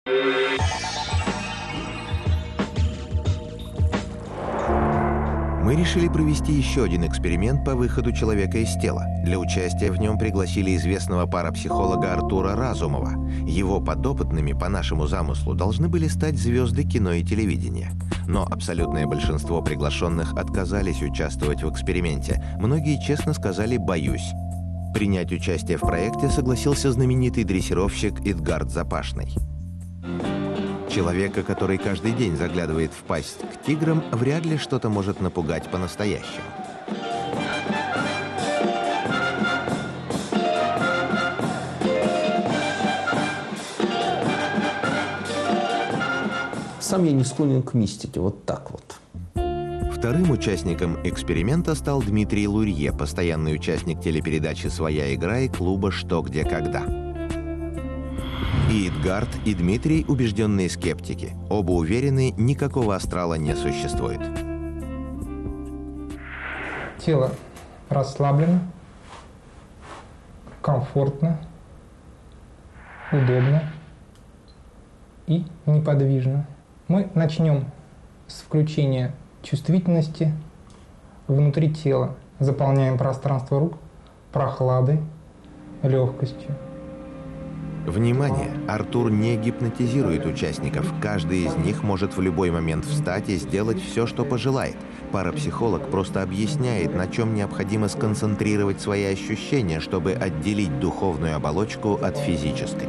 Мы решили провести еще один эксперимент по выходу человека из тела. Для участия в нем пригласили известного парапсихолога Артура Разумова. Его подопытными, по нашему замыслу, должны были стать звезды кино и телевидения. Но абсолютное большинство приглашенных отказались участвовать в эксперименте. Многие честно сказали «боюсь». Принять участие в проекте согласился знаменитый дрессировщик Эдгард Запашный. Человека, который каждый день заглядывает в пасть к тиграм, вряд ли что-то может напугать по-настоящему. Сам я не склонен к мистике, вот так вот. Вторым участником эксперимента стал Дмитрий Лурье, постоянный участник телепередачи «Своя игра» и клуба «Что, где, когда». И Эдгард, и Дмитрий – убежденные скептики. Оба уверены, никакого астрала не существует. Тело расслаблено, комфортно, удобно и неподвижно. Мы начнем с включения чувствительности внутри тела. Заполняем пространство рук прохладой, легкостью. Внимание! Артур не гипнотизирует участников. Каждый из них может в любой момент встать и сделать все, что пожелает. Парапсихолог просто объясняет, на чем необходимо сконцентрировать свои ощущения, чтобы отделить духовную оболочку от физической.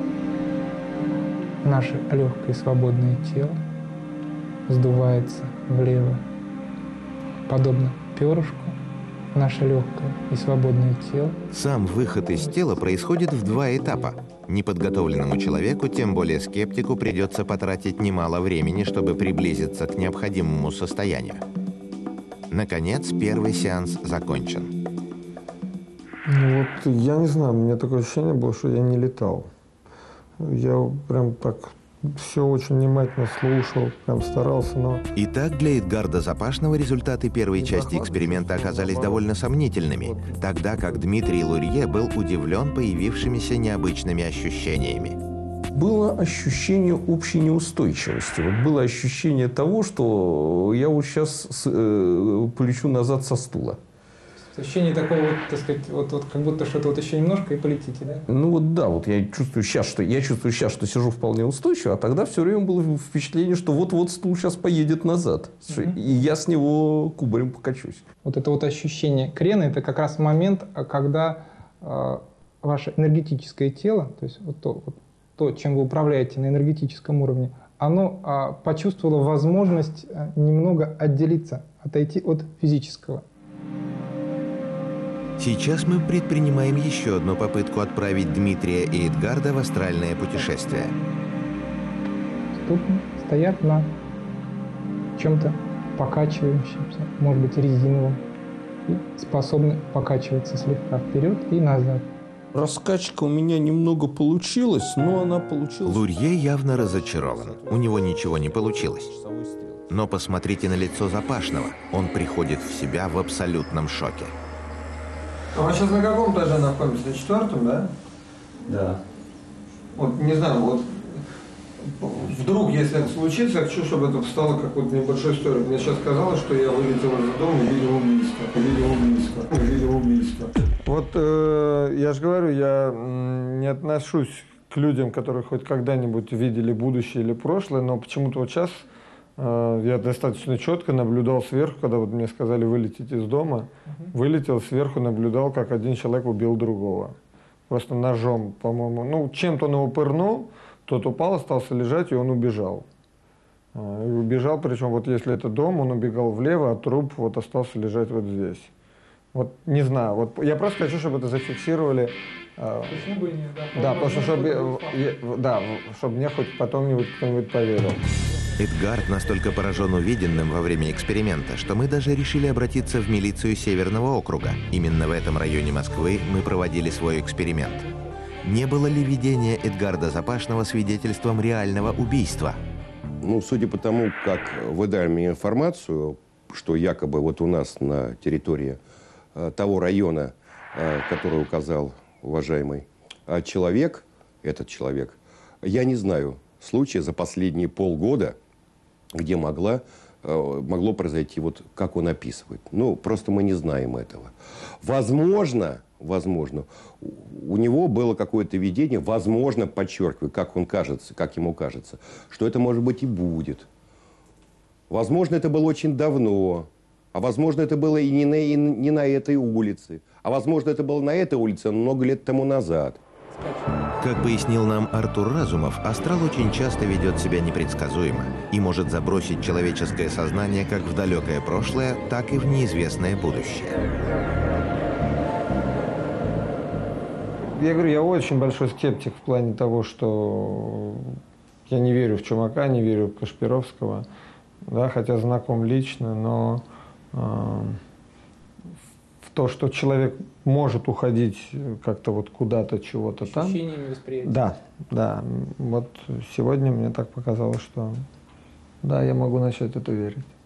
Наше легкое и свободное тело сдувается влево, подобно перышку. Наше легкое и свободное тело. Сам выход из тела происходит в два этапа. Неподготовленному человеку, тем более скептику, придется потратить немало времени, чтобы приблизиться к необходимому состоянию. Наконец, первый сеанс закончен. Ну вот, я не знаю, у меня такое ощущение было, что я не летал. Я прям так все очень внимательно слушал, прям старался, но... Итак, для Эдгарда Запашного результаты первой части эксперимента оказались довольно сомнительными, тогда как Дмитрий Лурье был удивлен появившимися необычными ощущениями. Было ощущение общей неустойчивости. Вот было ощущение того, что я вот сейчас полечу назад со стула. Ощущение такого, вот, так сказать, вот как будто что-то вот еще немножко и полетите, да? Ну вот да, вот я чувствую сейчас, что сижу вполне устойчиво, а тогда все время было впечатление, что вот-вот стул сейчас поедет назад, и я с него кубарем покачусь. Вот это вот ощущение крена, это как раз момент, когда ваше энергетическое тело, то есть вот то, чем вы управляете на энергетическом уровне, оно почувствовало возможность немного отделиться, отойти от физического. Сейчас мы предпринимаем еще одну попытку отправить Дмитрия и Эдгарда в астральное путешествие. Ступни стоят на чем-то покачивающемся, может быть, резиновом, и способны покачиваться слегка вперед и назад. Раскачка у меня немного получилась, но она получилась... Лурье явно разочарован. У него ничего не получилось. Но посмотрите на лицо Запашного. Он приходит в себя в абсолютном шоке. А мы сейчас на каком этаже находимся? На 4-м, да? Да. Вот, не знаю, вот вдруг, если это случится, я хочу, чтобы это стало как вот небольшой историей. Мне сейчас казалось, что я вылетел из дома и видел убийство. Вот я же говорю, я не отношусь к людям, которые хоть когда-нибудь видели будущее или прошлое, но почему-то вот сейчас я достаточно четко наблюдал сверху, когда вот мне сказали вылететь из дома, вылетел сверху, наблюдал, как один человек убил другого. Просто ножом, по-моему, ну, чем-то он его пырнул, тот упал, остался лежать, и он убежал. И убежал, причем вот если это дом, он убегал влево, а труп вот остался лежать вот здесь. Вот не знаю, вот я просто хочу, чтобы это зафиксировали. Почему бы и нет? Да, просто чтобы мне хоть потом кто-нибудь поверил. Эдгард настолько поражен увиденным во время эксперимента, что мы даже решили обратиться в милицию Северного округа. Именно в этом районе Москвы мы проводили свой эксперимент. Не было ли видение Эдгарда Запашного свидетельством реального убийства? Ну, судя по тому, как вы дали мне информацию, что якобы вот у нас на территории того района, который указал уважаемый человек, этот человек, я не знаю, случая за последние полгода, где могло произойти, вот как он описывает. Ну, просто мы не знаем этого. Возможно, у него было какое-то видение, возможно, подчеркиваю, как ему кажется, что это, может быть, и будет. Возможно, это было очень давно, а возможно, это было и не на этой улице, а возможно, это было на этой улице много лет тому назад. Как пояснил нам Артур Разумов, астрал очень часто ведет себя непредсказуемо и может забросить человеческое сознание как в далекое прошлое, так и в неизвестное будущее. Я говорю, я очень большой скептик в плане того, что я не верю в Чумака, не верю в Кашпировского, да, хотя знаком лично, но в то, что человек может уходить как-то вот куда-то, чего-то там. Ощущениями, восприятием. Да, да. Вот сегодня мне так показалось, что да, я могу начать это верить.